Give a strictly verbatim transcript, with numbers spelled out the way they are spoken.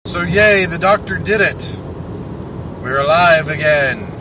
So yay, the doctor did it. We're alive again.